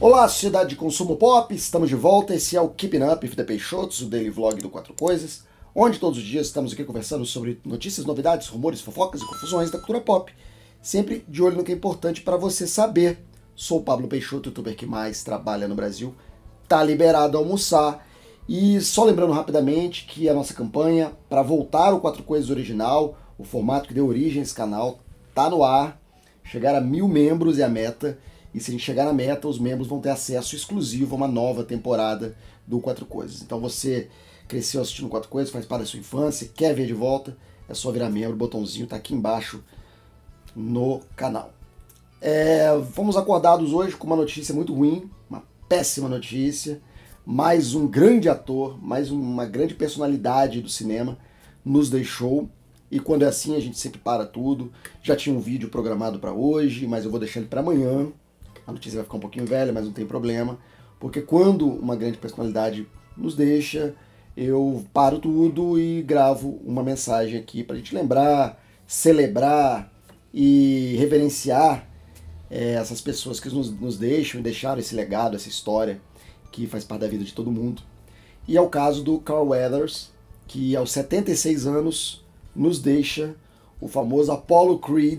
Olá, sociedade de consumo pop, estamos de volta, esse é o Keeping Up with the Peixotos, o daily vlog do Quatro Coisas, onde todos os dias estamos aqui conversando sobre notícias, novidades, rumores, fofocas e confusões da cultura pop, sempre de olho no que é importante para você saber. Sou o Pablo Peixoto, youtuber que mais trabalha no Brasil, tá liberado a almoçar, e só lembrando rapidamente que a nossa campanha para voltar ao Quatro Coisas original, o formato que deu origem a esse canal, tá no ar, chegar a 1000 membros é a meta. E se a gente chegar na meta, os membros vão ter acesso exclusivo a uma nova temporada do Quatro Coisas. Então você cresceu assistindo Quatro Coisas, faz parte da sua infância, quer ver de volta, é só virar membro, o botãozinho tá aqui embaixo no canal. Fomos acordados hoje com uma notícia muito ruim, uma péssima notícia. Mais um grande ator, mais uma grande personalidade do cinema nos deixou. E quando é assim, a gente sempre para tudo. Já tinha um vídeo programado para hoje, mas eu vou deixar ele para amanhã. A notícia vai ficar um pouquinho velha, mas não tem problema, porque quando uma grande personalidade nos deixa, eu paro tudo e gravo uma mensagem aqui para a gente lembrar, celebrar e reverenciar essas pessoas que nos deixam e deixaram esse legado, essa história que faz parte da vida de todo mundo. E é o caso do Carl Weathers, que aos 76 anos nos deixa. O famoso Apollo Creed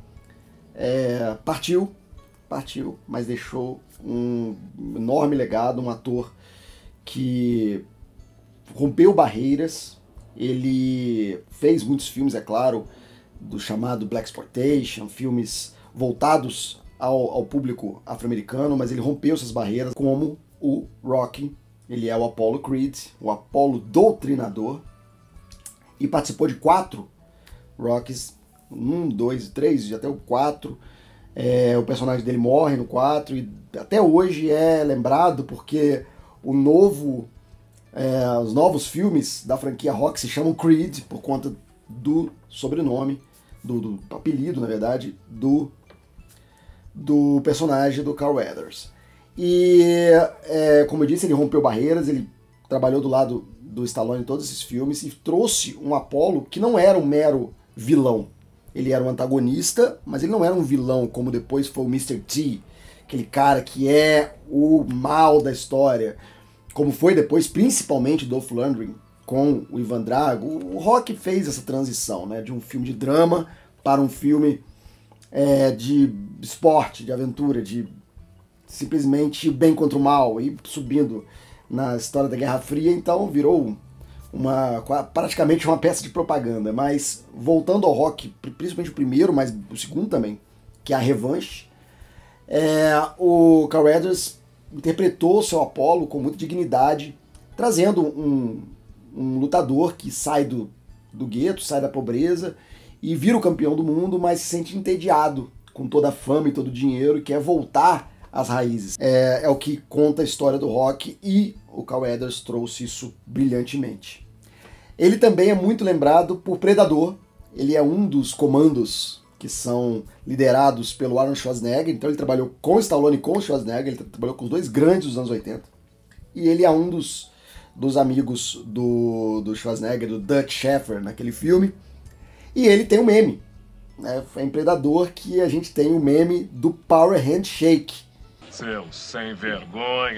partiu, mas deixou um enorme legado, um ator que rompeu barreiras. Ele fez muitos filmes, é claro, do chamado Blaxploitation, filmes voltados ao público afro-americano, mas ele rompeu essas barreiras, como o Rocky. Ele é o Apollo Creed, o Apollo Doutrinador, e participou de 4 Rockies, 1, 2, 3, até o 4. O personagem dele morre no 4 e até hoje é lembrado porque os novos filmes da franquia Rocky se chamam Creed por conta do sobrenome, do apelido, na verdade, do personagem do Carl Weathers. E, como eu disse, ele rompeu barreiras, ele trabalhou do lado do Stallone em todos esses filmes e trouxe um Apollo que não era um mero vilão. Ele era um antagonista, mas ele não era um vilão como depois foi o Mr. T, aquele cara que é o mal da história, como foi depois principalmente Dolph Lundgren com o Ivan Drago. O Rocky fez essa transição, né, de um filme de drama para um filme de esporte, de aventura, de simplesmente bem contra o mal, e subindo na história da Guerra Fria, então virou praticamente uma peça de propaganda. Mas voltando ao Rocky, principalmente o primeiro, mas o segundo também, que é a revanche, o Carl Weathers interpretou o seu Apollo com muita dignidade, trazendo um lutador que sai do gueto, sai da pobreza e vira o campeão do mundo, mas se sente entediado com toda a fama e todo o dinheiro e quer voltar às raízes. É o que conta a história do Rocky, e o Carl Weathers trouxe isso brilhantemente. Ele também é muito lembrado por Predador. Ele é um dos comandos que são liderados pelo Arnold Schwarzenegger, então ele trabalhou com o Stallone e com o Schwarzenegger, ele trabalhou com os dois grandes dos anos 80, e ele é um dos amigos do Schwarzenegger, do Dutch Sheffer, naquele filme, e ele tem um meme, né? É em Predador que a gente tem o meme do Power Handshake. Seu sem vergonha.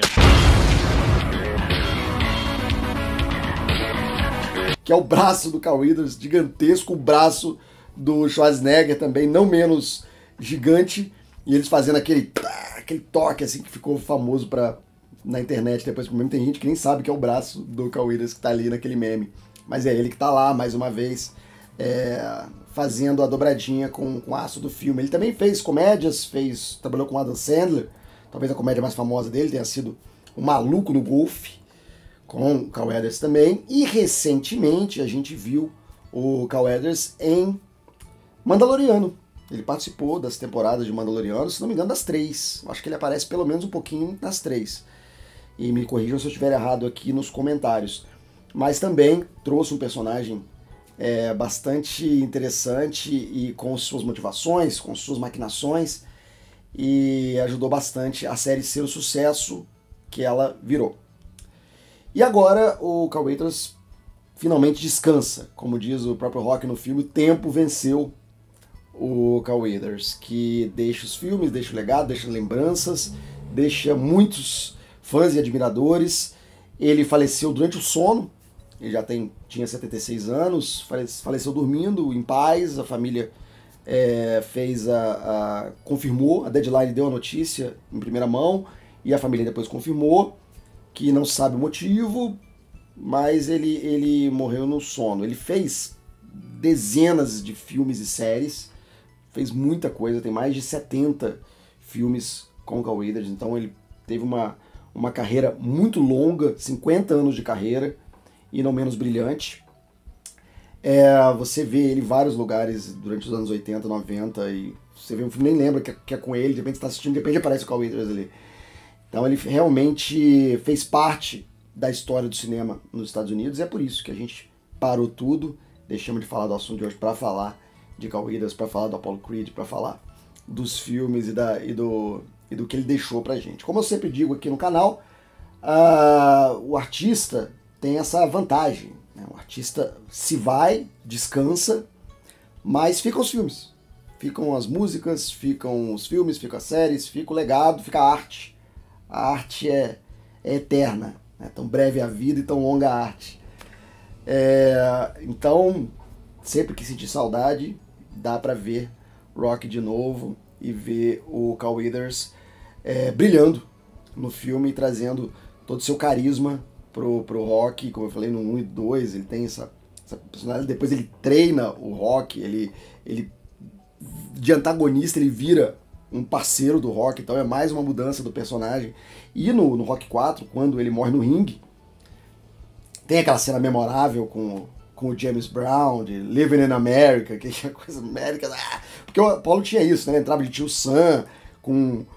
Que é o braço do Carl Weathers, gigantesco, o braço do Schwarzenegger também, não menos gigante, e eles fazendo aquele toque assim que ficou famoso na internet depois. Mesmo tem gente que nem sabe que é o braço do Carl Weathers que tá ali naquele meme, mas é ele que tá lá mais uma vez fazendo a dobradinha com o aço do filme. Ele também fez comédias, trabalhou com Adam Sandler. Talvez a comédia mais famosa dele tenha sido O Maluco no Golfe, com o Carl Weathers também. E recentemente a gente viu o Carl Weathers em Mandaloriano. Ele participou das temporadas de Mandaloriano, se não me engano, das 3. Acho que ele aparece pelo menos um pouquinho nas 3. E me corrijam se eu estiver errado aqui nos comentários. Mas também trouxe um personagem bastante interessante e com suas motivações, com suas maquinações, e ajudou bastante a série ser o sucesso que ela virou. E agora o Carl Weathers finalmente descansa. Como diz o próprio Rocky no filme, o tempo venceu o Carl Weathers, que deixa os filmes, deixa o legado, deixa lembranças, deixa muitos fãs e admiradores. Ele faleceu durante o sono, ele já tinha 76 anos, faleceu dormindo, em paz. A família confirmou, a Deadline deu a notícia em primeira mão, e a família depois confirmou que não sabe o motivo, mas ele morreu no sono. Ele fez dezenas de filmes e séries, fez muita coisa, tem mais de 70 filmes com Carl Weathers, então ele teve uma carreira muito longa, 50 anos de carreira, e não menos brilhante. Você vê ele em vários lugares durante os anos 80, 90, e você vê um filme, nem lembra que é com ele, de repente você está assistindo, de repente aparece o Carl Weathers ali. Então ele realmente fez parte da história do cinema nos Estados Unidos, e é por isso que a gente parou tudo, deixamos de falar do assunto de hoje para falar de Carl Weathers, para falar do Apollo Creed, para falar dos filmes e do que ele deixou pra gente. Como eu sempre digo aqui no canal, o artista tem essa vantagem, né? O artista se vai, descansa, mas ficam os filmes, ficam as músicas, ficam os filmes, ficam as séries, fica o legado, fica a arte. A arte é eterna, né? Tão breve a vida e tão longa a arte. Então, sempre que sentir saudade, dá pra ver Rocky de novo e ver o Carl Weathers brilhando no filme, trazendo todo o seu carisma pro Rocky. Como eu falei, no 1 e 2 ele tem essa personalidade. Depois ele treina o Rocky, ele de antagonista ele vira um parceiro do Rocky, então é mais uma mudança do personagem. E no Rocky 4, quando ele morre no ringue, tem aquela cena memorável com o James Brown, de Living in America, que é coisa América. Porque o Apollo tinha isso, né? Ele entrava de tio Sam com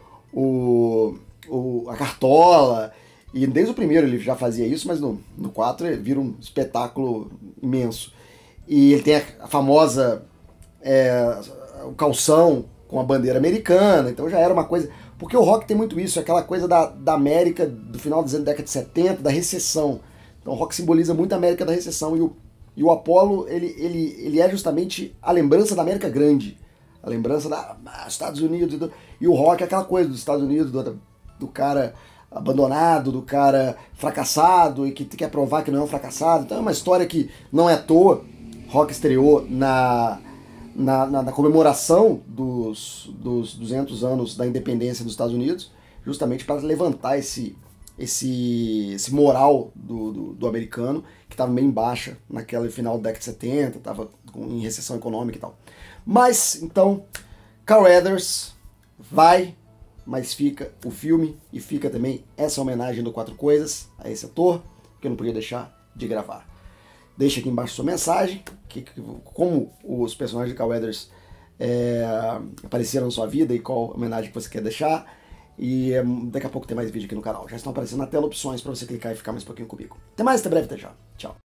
a Cartola, e desde o primeiro ele já fazia isso, mas no 4 ele vira um espetáculo imenso. E ele tem a famosa o calção com a bandeira americana, então já era uma coisa... Porque o rock tem muito isso, aquela coisa da América do final da década de 70, da recessão. Então o rock simboliza muito a América da recessão, e o Apollo, ele é justamente a lembrança da América Grande, a lembrança dos Estados Unidos, e o rock é aquela coisa dos Estados Unidos, do cara abandonado, do cara fracassado, e que quer provar que não é um fracassado. Então é uma história que não é à toa. Rock estreou na comemoração dos 200 anos da independência dos Estados Unidos, justamente para levantar esse moral do americano, que estava meio em baixa naquele final da década de 70, estava em recessão econômica e tal. Mas, então, Carl Weathers vai, mas fica o filme, e fica também essa homenagem do Quatro Coisas a esse ator, que eu não podia deixar de gravar. Deixa aqui embaixo sua mensagem, como os personagens de Carl Weathers apareceram na sua vida e qual homenagem que você quer deixar. E daqui a pouco tem mais vídeo aqui no canal. Já estão aparecendo na tela opções para você clicar e ficar mais um pouquinho comigo. Até mais, até breve, até já. Tchau.